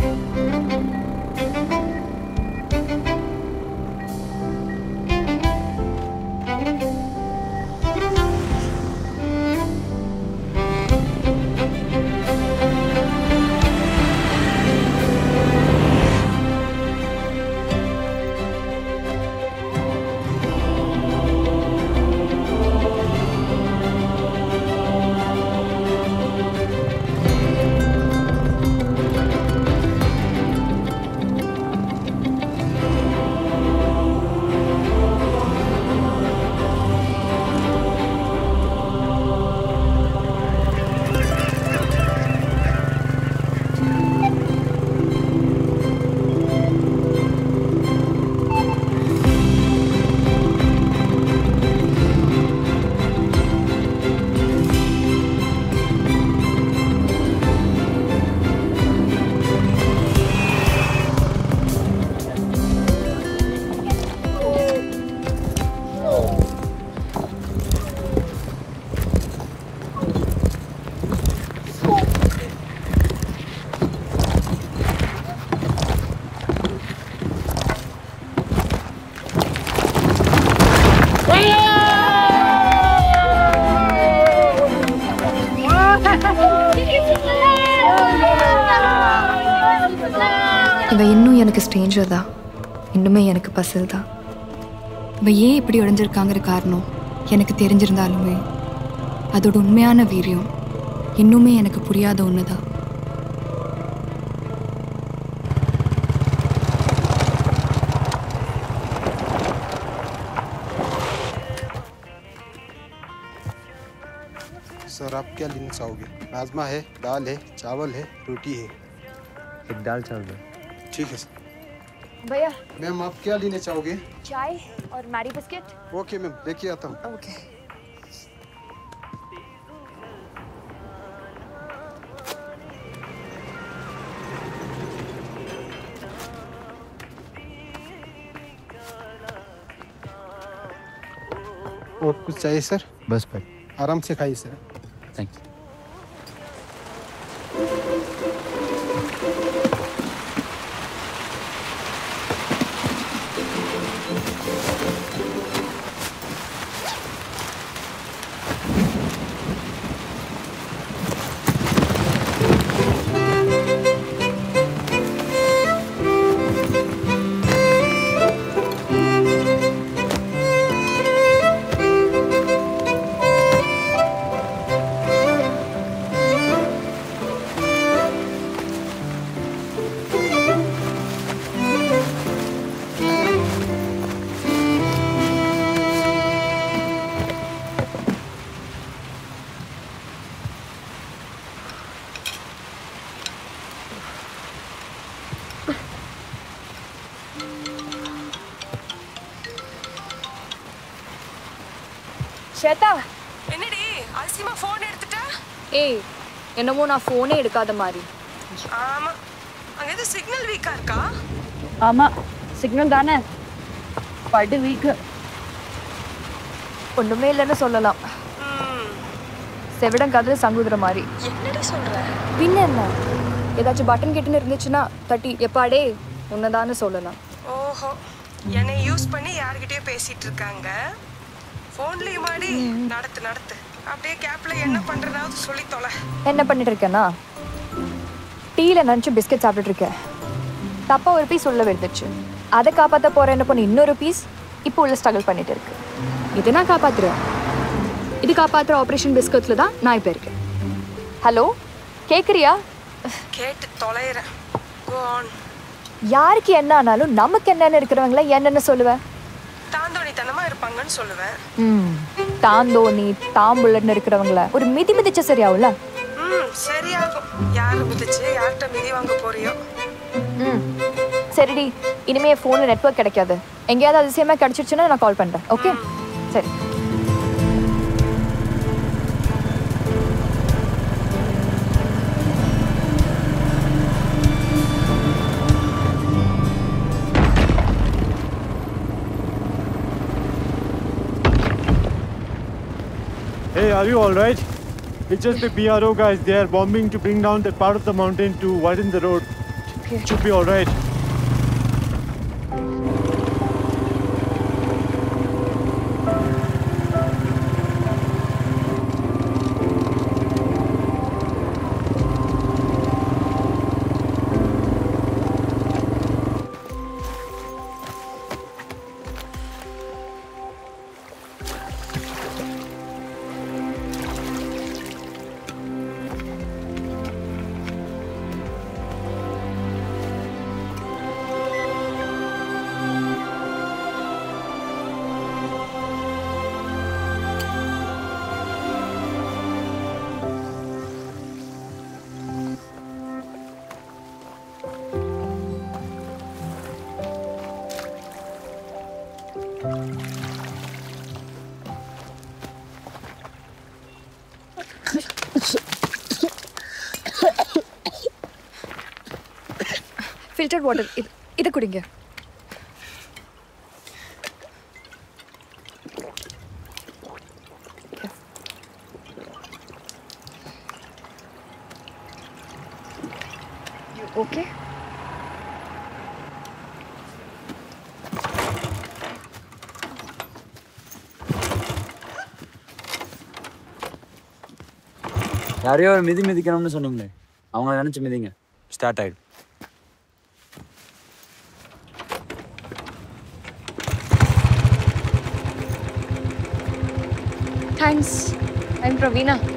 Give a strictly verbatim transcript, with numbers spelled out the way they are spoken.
இவ இன்னும் எனக்கு ஸ்ட்ரேஞ்சர் தான், இன்னுமே எனக்கு பசில் தான். இவ ஏன் இப்படி உடைஞ்சிருக்காங்கிற காரணம் எனக்கு தெரிஞ்சிருந்தாலுமே அதோட உண்மையான வீரியம் இன்னுமே எனக்கு புரியாத ஒன்று தான். सर आप क्या लेना चाहोगे? राजमा है, दाल है, चावल है, रोटी है। एक दाल चावल है। ठीक है सर। भैया मैम आप क्या लेना चाहोगे? चाय और मैरी बिस्किट। ओके मैम लेके आता हूँ। ओके। और कुछ चाहिए सर? बस भाई आराम से खाइए सर। Thank you. श्वेता என்னடி அல்சிமா ஃபோன் எடுத்துட்டா? ஏய் என்னமோ நான் ஃபோனே எடுக்காத மாதிரி. ஆமா அங்க ஏதோ சிக்னல் வீக்கா இருக்கா? ஆமா சிக்னல் தானே படு வீக். ஒண்ணுமே இல்லைன்னு சொல்லலாம். செவிடம் கதில் சங்குதுற மாதிரி. என்னடி சொல்ற? பின்ன என்ன ஏதாச்சும் பட்டன் கிட்டன்னு இருந்துச்சுன்னா தட்டி எப்பாடே உன்னதான்னு சொல்லலாம். ஓஹோ என்னை யூஸ் பண்ணி யார்கிட்டயோ பேசிட்டு இருக்காங்க. ஃபோன்லயே மாடி நடத்து நடத்து. அப்படியே கேப்ல என்ன பண்றதாவது சொல்லி தொலை. என்ன பண்ணிட்டு இருக்கேன்னா டீல நினைச்சு பிஸ்கட் சாப்பிட்டுட்டு இருக்கேன். தப்பா ஒரு பீஸ் உள்ள விழுந்துச்சு. அதை காப்பாற்ற போற என்ன பண்ணி இன்னொரு பீஸ் இப்போ உள்ள ஸ்ட்ரகிள் பண்ணிட்டு இருக்கு. இதை நான் காப்பாத்துறேன். இது காப்பாத்துற ஆப்ரேஷன் பிஸ்கட்ல தான் நான் இப்போ இருக்கேன். ஹலோ கேக்குறியா? கேட்டு தொலைறேன். Go on. யாருக்கு என்ன ஆனாலும் நமக்கு என்னன்னு இருக்கிறவங்கள என்னன்னு சொல்லுவேன்? தாந்தோணித்தனமா இருப்பாங்கன்னு சொல்லுவேன். ம் தாந்தோணி தாம்புள்ளன்னு இருக்கிறவங்கள ஒரு மிதி மிதிச்ச சரியாகும்ல? ம் சரியாகும். யாரு மிதிச்சு யார்கிட்ட மிதி வாங்க போறியோ? ம் சரிடி இனிமே ஃபோனில் நெட்வொர்க் கிடைக்காது. எங்கேயாவது அதிசயமாக கிடைச்சிருச்சுன்னா நான் கால் பண்ணுறேன். ஓகே சரி. Hey, are you all right? It's just the P R O guys. They are bombing to bring down that part of the mountain to widen the road. okay. Should be all right. Filtered water. இது இத குடிங்க. You okay? யாரையோ ஒரு மிதி மிதிக்கணும்னு சொன்னீங்களே, அவங்க நினைச்சு மிதிங்க. ஸ்டார்ட் ஆயிடும். Thanks. I'm Praveena.